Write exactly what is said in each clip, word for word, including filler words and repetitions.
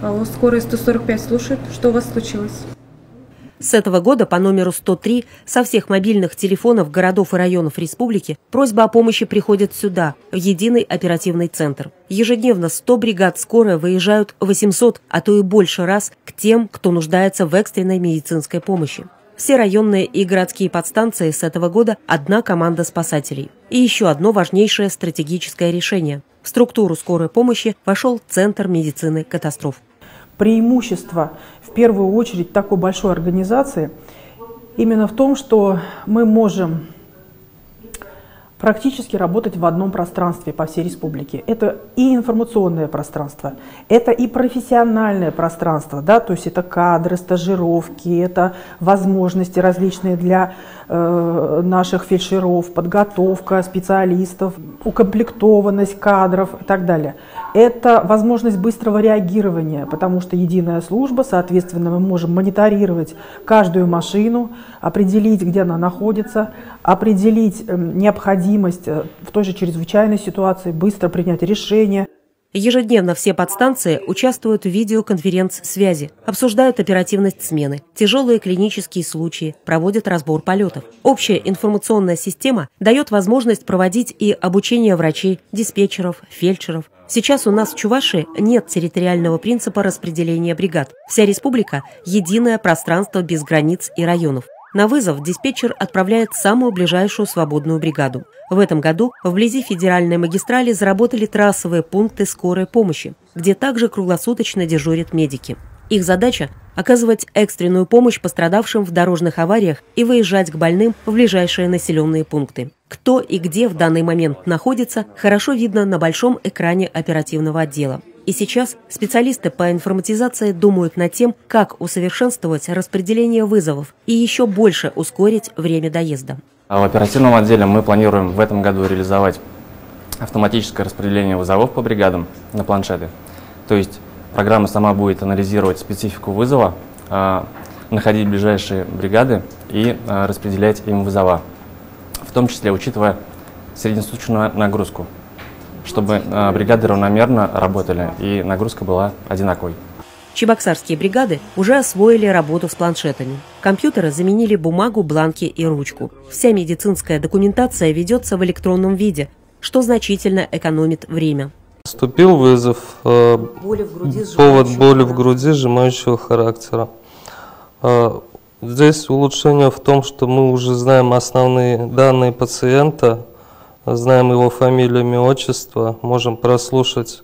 Алло, скорая сто сорок пять слушает. Что у вас случилось? С этого года по номеру сто три со всех мобильных телефонов городов и районов республики просьба о помощи приходит сюда, в единый оперативный центр. Ежедневно сто бригад скорой выезжают восемьсот, а то и больше раз к тем, кто нуждается в экстренной медицинской помощи. Все районные и городские подстанции с этого года одна команда спасателей. И еще одно важнейшее стратегическое решение. В структуру скорой помощи вошел Центр медицины катастроф. Преимущество, в первую очередь, такой большой организации именно в том, что мы можем практически работать в одном пространстве по всей республике. Это и информационное пространство, это и профессиональное пространство, да, то есть это кадры, стажировки, это возможности различные для э, наших фельдшеров, подготовка специалистов, укомплектованность кадров и так далее. Это возможность быстрого реагирования, потому что единая служба, соответственно, мы можем мониторировать каждую машину, определить, где она находится, определить э, необходимость в той же чрезвычайной ситуации быстро принять решение. Ежедневно все подстанции участвуют в видеоконференц-связи, обсуждают оперативность смены, тяжелые клинические случаи, проводят разбор полетов. Общая информационная система дает возможность проводить и обучение врачей, диспетчеров, фельдшеров. Сейчас у нас в Чувашии нет территориального принципа распределения бригад. Вся республика – единое пространство без границ и районов. На вызов диспетчер отправляет самую ближайшую свободную бригаду. В этом году вблизи федеральной магистрали заработали трассовые пункты скорой помощи, где также круглосуточно дежурят медики. Их задача – оказывать экстренную помощь пострадавшим в дорожных авариях и выезжать к больным в ближайшие населенные пункты. Кто и где в данный момент находится, хорошо видно на большом экране оперативного отдела. И сейчас специалисты по информатизации думают над тем, как усовершенствовать распределение вызовов и еще больше ускорить время доезда. В оперативном отделе мы планируем в этом году реализовать автоматическое распределение вызовов по бригадам на планшеты. То есть программа сама будет анализировать специфику вызова, находить ближайшие бригады и распределять им вызова, в том числе учитывая среднесуточную нагрузку, чтобы бригады равномерно работали и нагрузка была одинаковой. Чебоксарские бригады уже освоили работу с планшетами. Компьютеры заменили бумагу, бланки и ручку. Вся медицинская документация ведется в электронном виде, что значительно экономит время. Поступил вызов, э, боли в груди, повод боли в груди сжимающего характера. Э, здесь улучшение в том, что мы уже знаем основные данные пациента, знаем его фамилию, имя, отчество, можем прослушать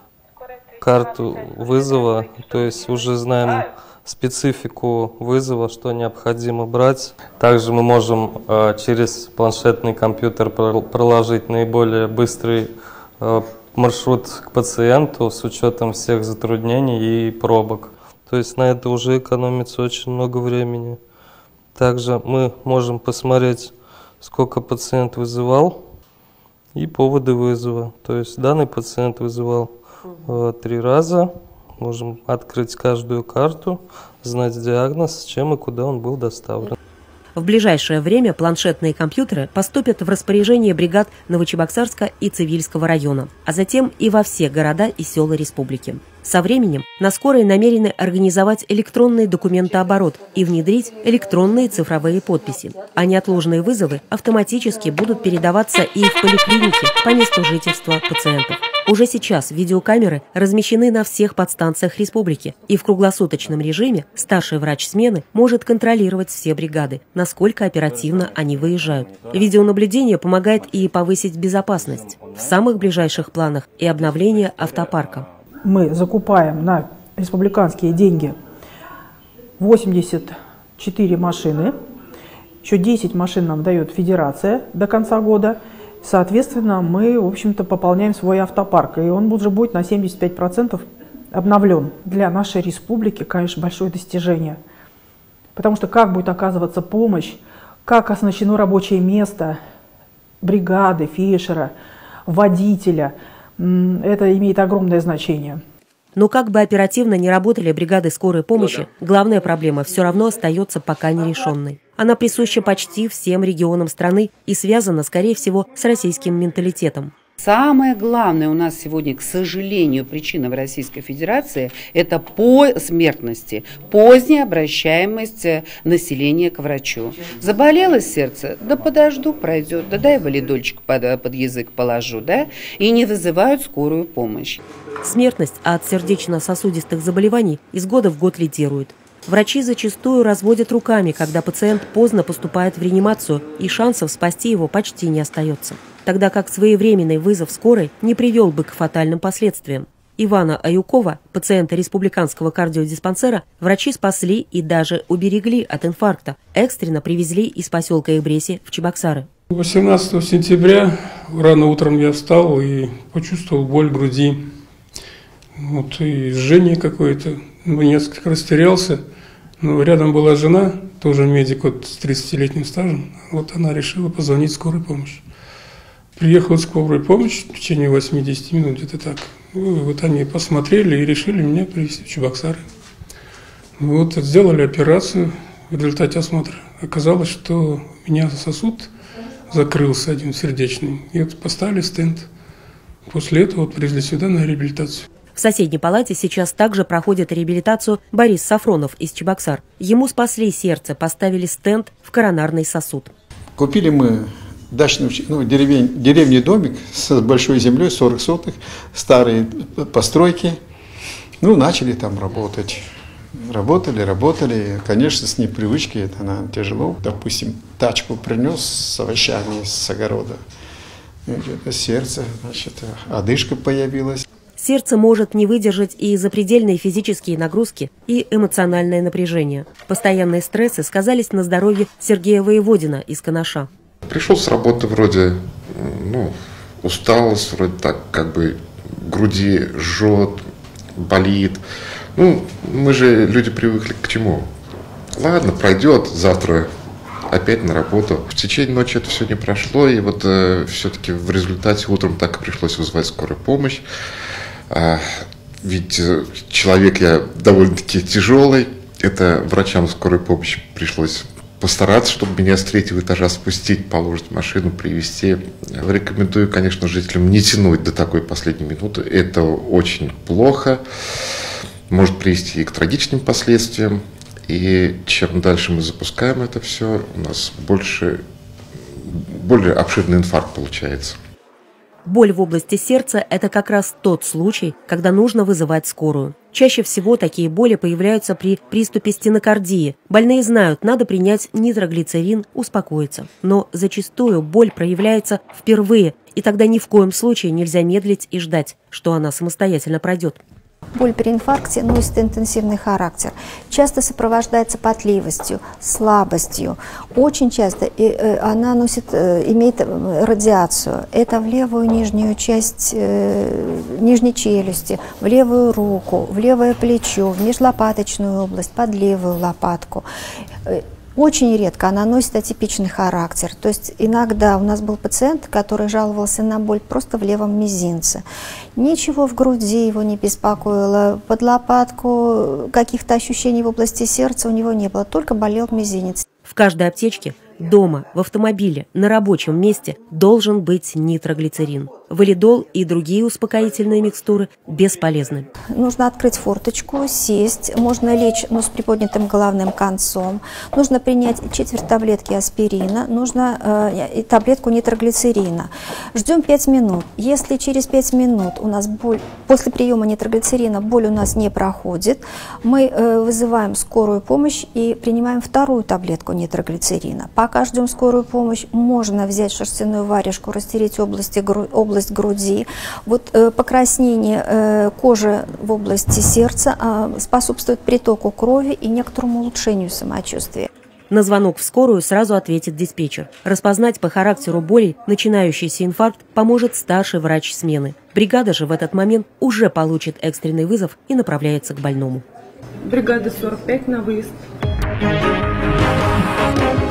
карту вызова, то есть уже знаем специфику вызова, что необходимо брать. Также мы можем э, через планшетный компьютер проложить наиболее быстрый э, маршрут к пациенту с учетом всех затруднений и пробок. То есть на это уже экономится очень много времени. Также мы можем посмотреть, сколько пациент вызывал, и поводы вызова. То есть данный пациент вызывал э, три раза. Можем открыть каждую карту, знать диагноз, с чем и куда он был доставлен. В ближайшее время планшетные компьютеры поступят в распоряжение бригад Новочебоксарска и Цивильского района, а затем и во все города и села республики. Со временем на скорой намерены организовать электронный документооборот и внедрить электронные цифровые подписи. А неотложные вызовы автоматически будут передаваться и в поликлинике по месту жительства пациентов. Уже сейчас видеокамеры размещены на всех подстанциях республики, и в круглосуточном режиме старший врач смены может контролировать все бригады, насколько оперативно они выезжают. Видеонаблюдение помогает и повысить безопасность. В самых ближайших планах и обновление автопарка. Мы закупаем на республиканские деньги восемьдесят четыре машины, еще десять машин нам дает федерация до конца года. Соответственно, мы, в общем-то, пополняем свой автопарк, и он уже будет на семьдесят пять процентов обновлен. Для нашей республики, конечно, большое достижение. Потому что как будет оказываться помощь, как оснащено рабочее место бригады, фельдшера, водителя, это имеет огромное значение. Но как бы оперативно не работали бригады скорой помощи, главная проблема все равно остается пока нерешенной. Она присуща почти всем регионам страны и связана, скорее всего, с российским менталитетом. Самое главное у нас сегодня, к сожалению, причина в Российской Федерации – это по смертности, поздняя обращаемость населения к врачу. Заболело сердце? Да подожду, пройдет, да дай валидольчик под, под язык положу, да? И не вызывают скорую помощь. Смертность от сердечно-сосудистых заболеваний из года в год лидирует. Врачи зачастую разводят руками, когда пациент поздно поступает в реанимацию, и шансов спасти его почти не остается. Тогда как своевременный вызов скорой не привел бы к фатальным последствиям. Ивана Аюкова, пациента республиканского кардиодиспансера, врачи спасли и даже уберегли от инфаркта. Экстренно привезли из поселка Ибреси в Чебоксары. восемнадцатого сентября рано утром я встал и почувствовал боль в груди. Вот и жжение какое-то. Ну, несколько растерялся. Но рядом была жена, тоже медик вот, с тридцатилетним стажем. Вот она решила позвонить в скорую помощь. Приехала скорая помощь в течение восьмидесяти минут, где-то так. Вот они посмотрели и решили меня привезти в Чебоксары. Вот сделали операцию. В результате осмотра оказалось, что у меня сосуд закрылся один сердечный. И вот поставили стенд. После этого вот привезли сюда на реабилитацию. В соседней палате сейчас также проходит реабилитацию Борис Сафронов из Чебоксар. Ему спасли сердце, поставили стенд в коронарный сосуд. Купили мы дачный, ну, деревень, деревний домик с большой землей, сорок соток, старые постройки. Ну, начали там работать. Работали, работали. Конечно, с непривычки это наверное, тяжело. Допустим, тачку принес с овощами с огорода. Это сердце, значит, одышка появилась. Сердце может не выдержать и запредельные физические нагрузки, и эмоциональное напряжение. Постоянные стрессы сказались на здоровье Сергея Воеводина из Канаша. Пришел с работы вроде, ну, усталость, вроде так, как бы в груди жжет, болит. Ну, мы же люди привыкли к чему? Ладно, пройдет, завтра опять на работу. В течение ночи это все не прошло, и вот э, все-таки в результате утром так и пришлось вызвать скорую помощь. А, ведь э, человек я довольно-таки тяжелый, это врачам скорой помощи пришлось постараться, чтобы меня с третьего этажа спустить, положить в машину, привезти. Рекомендую, конечно, жителям не тянуть до такой последней минуты. Это очень плохо, может привести и к трагичным последствиям. И чем дальше мы запускаем это все, у нас больше, более обширный инфаркт получается. Боль в области сердца – это как раз тот случай, когда нужно вызывать скорую. Чаще всего такие боли появляются при приступе стенокардии. Больные знают, надо принять нитроглицерин, успокоиться. Но зачастую боль проявляется впервые, и тогда ни в коем случае нельзя медлить и ждать, что она самостоятельно пройдет. Боль при инфаркте носит интенсивный характер, часто сопровождается потливостью, слабостью. Очень часто она носит, имеет радиацию. Это в левую нижнюю часть нижней челюсти, в левую руку, в левое плечо, в межлопаточную область, под левую лопатку. Очень редко она носит атипичный характер. То есть иногда у нас был пациент, который жаловался на боль просто в левом мизинце. Ничего в груди его не беспокоило, под лопатку каких-то ощущений в области сердца у него не было, только болел мизинец. В каждой аптечке, дома, в автомобиле, на рабочем месте должен быть нитроглицерин. Валидол и другие успокоительные микстуры бесполезны. Нужно открыть форточку, сесть, можно лечь, но с приподнятым головным концом. Нужно принять четверть таблетки аспирина, нужно э, таблетку нитроглицерина. Ждем пять минут. Если через пять минут у нас боль, после приема нитроглицерина боль у нас не проходит, мы э, вызываем скорую помощь и принимаем вторую таблетку нитроглицерина. Пока ждем скорую помощь, можно взять шерстяную варежку, растереть области, гру, область груди. Вот э, покраснение э, кожи в области сердца э, способствует притоку крови и некоторому улучшению самочувствия. На звонок в скорую сразу ответит диспетчер. Распознать по характеру боли начинающийся инфаркт поможет старший врач смены. Бригада же в этот момент уже получит экстренный вызов и направляется к больному. Бригада сорок пять на выезд.